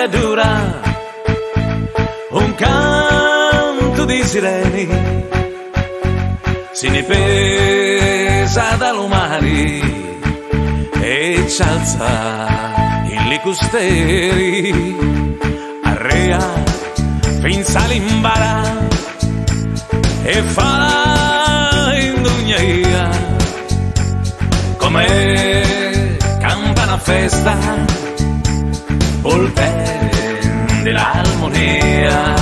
che dura, un canto di sireni, si ne pesa dall'umani e ci alza in li costeri, arrea fin salimbara e fa indugnaia come campana festa, volpendi l'armonia.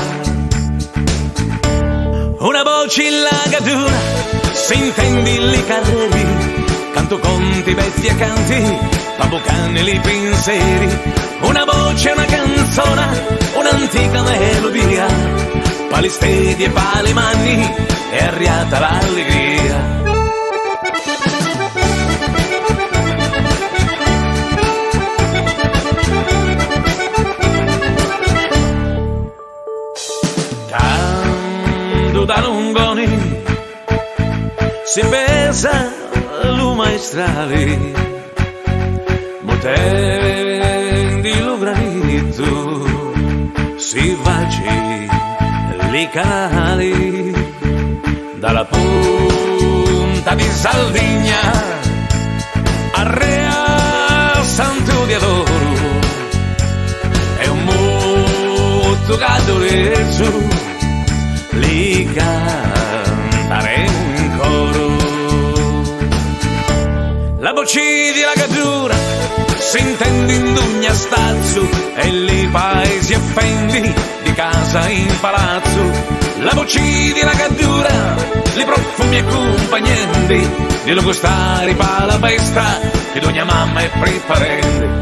Una voce in lagatura, si intendi li carreri, canto conti, vecchi e canti, pabucani li pensieri. Una voce, una canzone, un'antica melodia, palistedi e palimani, è arriata l'allegria. Canto da lungoni, si pesa lu maestrali, motendi lu granito, si vaci li canali, dalla punta di Sardegna a Rea Santo di Adoro, è un molto cadoreso, li cantaremo in coro. La voce di Lagatura si intende in Dugna Stazzo e li paesi effendi di casa in palazzo. La voce di Lagatura, li profumi e compagnendi, di lo gustare pa la festa che ogni mamma è preparente.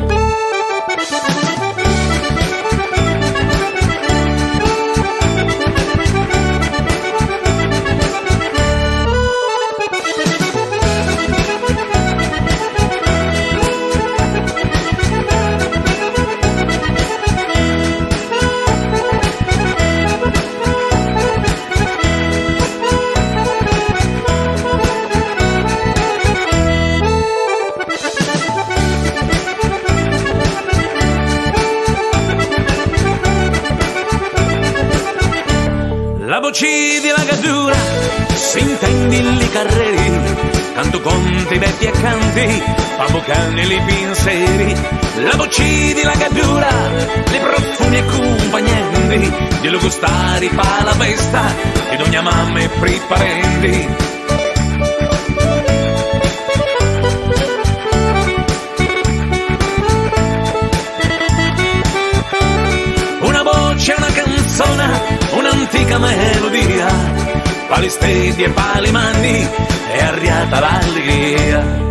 La voce di Lagatura, si intendi li carreri, canto conti, vecchi e canti, pabucani li pensieri. La voce di Lagatura, li profumi e compagnendi, di lo gustare pa la festa, ed ogni mamma è preparendi. Una voce, una canzone, un'antica melodia, palistedi e palimani, è arriata l'allegria.